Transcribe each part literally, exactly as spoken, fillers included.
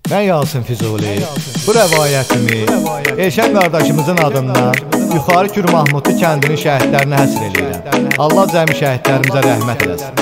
Mən Yasin Füzuli, bu rəvayətimi Elşən qardaşımızın adından Yuxarı Kür Mahmudlu kəndinin şəhidlərini həsr edirəm. Allah cəmi şəhidlərimizə rəhmət eləsin.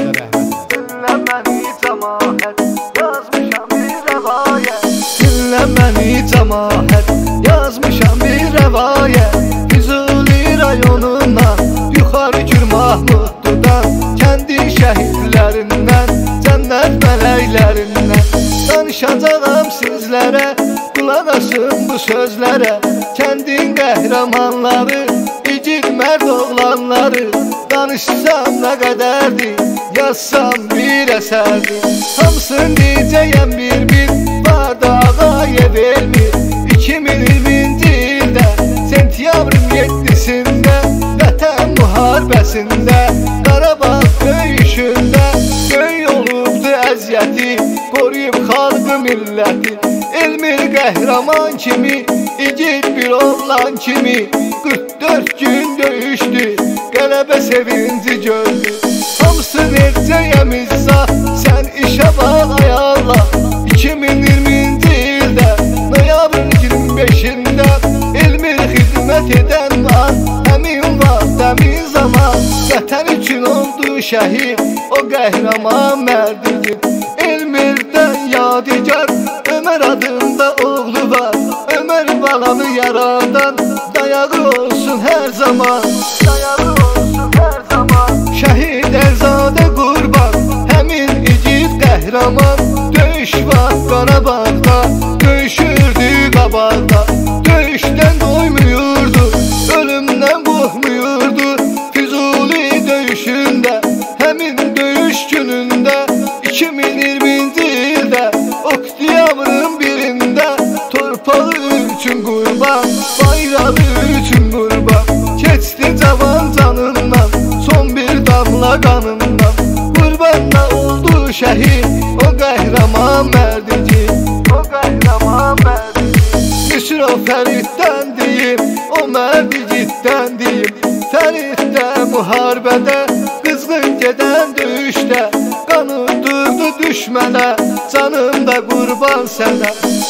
Dinlə məni cəmaət, yazmışam bir rəvayət. Dinlə məni cəmaət, yazmışam bir rəvayət. Füzuli rayonundan, Yuxarı Kür Mahmudludan, kəndin şəhidlərindən, cənnət mələklərindən danışacağım sizlərə, qulaq asın bu sözlərə. Kəndin qəhrəmanları, igid mərd oğlanları, danışsam nə qədərdir, yazsam bir əsərdir. Hamısını deyəcəyəm bir-bir, var da ağayev elmir. iki min iyirminci ildə, sentyabrın yeddisində, Vətən müharibəsində, Qarabağ döyüşündə, göy olubdu əziyyəti, qoruyub xalqı milləti. Elmir qəhrəman kimi, igid bir oğlan kimi, qırx dörd gün döyüşdü, qələbə sevinci gördü. Hamısı vercəyəm izah, sən işə bax ay Allah. iki min iyirminci ildə, noyabrın iyirmi beşində, Elmir xidmət edən var, həmin vaxt, həmin zaman, Vətən üçün oldu şəhid, o qəhrəman mərdidir. Elmirdən yadigar, Ömər adında oğlu var, Ömər balanı yaradan, dayağı olsun hər zaman, dayağı olsun hər zaman. Şəhid Ərzadə qurban, həmin igid qəhrəman, döyüş var Qarabağda, döyüşürdü qabaqda. Döyüşdən doymuyurdu, ölümdən qorxmuyurdu. Füzuli döyüşündə, həmin döyüş günündə, iki min iyirminci ildə, oktyabrın birində, torpağı üçün qurban, bayrağı üçün qurban, keçdi cavan canından, son bir damla qanından. Qurbanla oldu şəhid, o qəhrəman mərdici, o qəhrəman mərdici. Müsro Fəriddən deyim, o mərdigiddən deyim. Fəriddə müharibədə, qızğın gedən döyüşdə, qanı durdu düşmənə, canım da qurban sənə.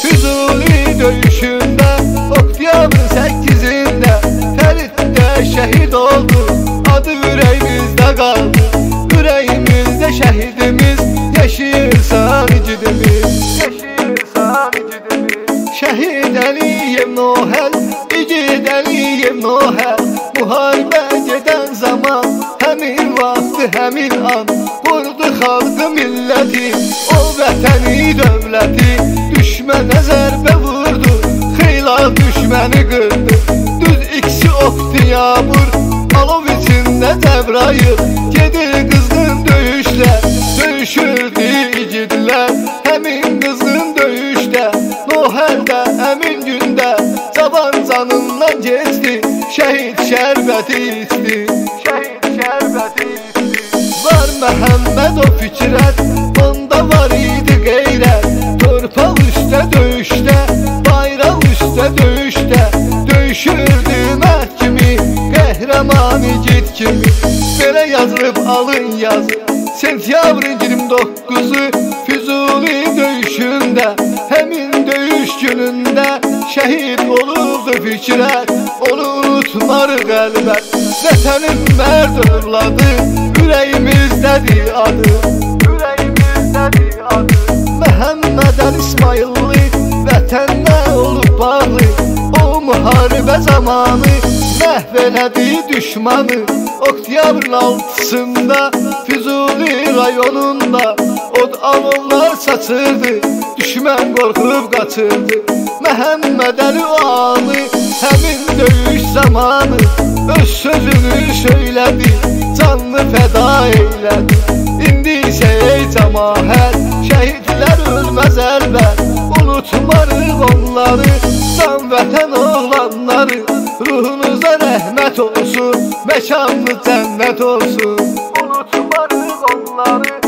Füzuli döyüşündə, oktyabrın səkkizində, Fəriddə şəhid oldu, adı ürəyimizdə qaldı. Ürəyimizdə şəhidimiz, yaşayırsan icidimiz, yaşayırsan icidimiz. Şəhid Əliyev Nohəl, igid Əliyev Nohəl, müharibə gedən zaman, həmin vaxtı, həmin an, qorudu xalqı milləti, o vətəni dövləti. Düşmənə zərbə vurdu, xeyla düşməni qırdı. Düz ikisi oktyabr, alov içində Cəbrayıl, gedir qızğın döyüşlər, döyüşürdü igidlər. Həmin qızğın döyüşdə, Nohəldə, həmin gündə, cavan canından keçdi, şəhid şərbəti içdi, şəhid şərbəti içdi. Var Məhəmməd o fikrət, onda var idi qeyrət. Torpaq üstə döyüşdə, bayraq üstə döyüşdə, döyüşürdü mərd kimi, qəhrəman igid kimi. Belə yazılıb alın yazı, sentyabrın iyirmi doqquzu, Füzuli döyüşündə, həmin döyüş günündə, şəhid olubdu fikrət, onu unutmarıq əlbət. Vətənin mərd övladı, ürəyimizdədir adı, ürəyimizdədir adı. Məhəmməd Əli İsmayıllı, vətənlə olub bağlı, o müharibə zamanı, məhv elədi düşmanı. Oktyabrın altısında, Füzuli rayonunda, od alovlar saçırdı, düşmən qorxub qaçırdı. Məhəmməd Əli ağalı, həmin döyüş zamanı, öz sözünü söylədi, canlı fəda eylədi. İndi isə ey cəmaət, şəhidlər ölməz əlbət, unutmarıq onları, can vətən oğlanları. Ruhunuza rəhmət olsun, məkanlı cənnət olsun, unutmarıq onları.